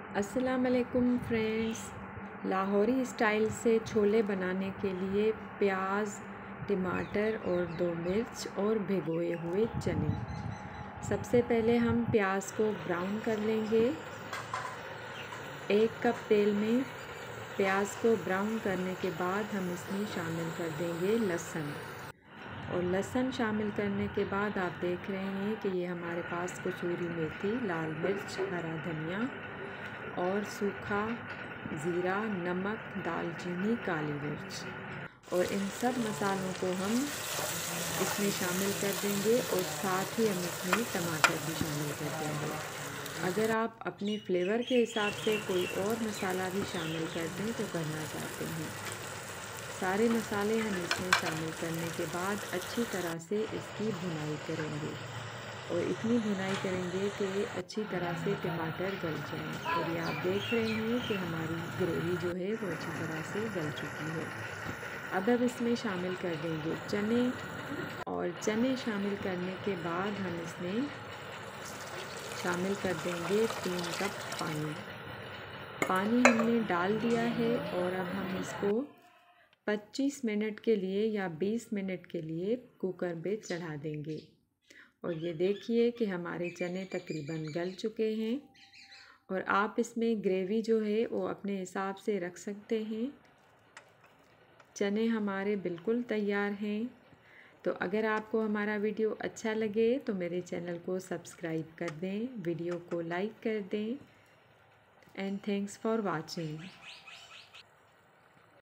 अस्सलाम वालेकुम friends. Lahori style से छोले बनाने के लिए प्याज, टमाटर और 2 मिर्च और भिगोए हुए चने। सबसे पहले हम प्याज को ब्राउन कर लेंगे। 1 कप तेल में प्याज को ब्राउन करने के बाद हम इसमें शामिल कर देंगे लहसुन। और लहसुन शामिल करने के बाद आप देख रहे हैं कि ये हमारे पास कसूरी मेथी, लाल मिर्च, हरा धनिया और सूखा ज़ीरा, नमक, दालचीनी, काली मिर्च और इन सब मसालों को हम इसमें शामिल कर देंगे और साथ ही हम इसमें टमाटर भी शामिल कर देंगे। अगर आप अपने फ्लेवर के हिसाब से कोई और मसाला भी शामिल कर दें तो करना चाहते हैं। सारे मसाले हम इसमें शामिल करने के बाद अच्छी तरह से इसकी भुनाई करेंगे और इतनी भुनाई करेंगे कि अच्छी तरह से टमाटर गल जाए। और ये आप देख रहे हैं कि हमारी ग्रेवी जो है वो अच्छी तरह से गल चुकी है। अब इसमें शामिल कर देंगे चने और चने शामिल करने के बाद हम इसमें शामिल कर देंगे 3 कप पानी। पानी हमने डाल दिया है और अब हम इसको 25 मिनट के लिए या 20 मिनट के लिए कुकर पे चढ़ा देंगे। और ये देखिए कि हमारे चने तकरीबन गल चुके हैं और आप इसमें ग्रेवी जो है वो अपने हिसाब से रख सकते हैं। चने हमारे बिल्कुल तैयार हैं। तो अगर आपको हमारा वीडियो अच्छा लगे तो मेरे चैनल को सब्सक्राइब कर दें, वीडियो को लाइक कर दें एंड थैंक्स फॉर वाचिंग।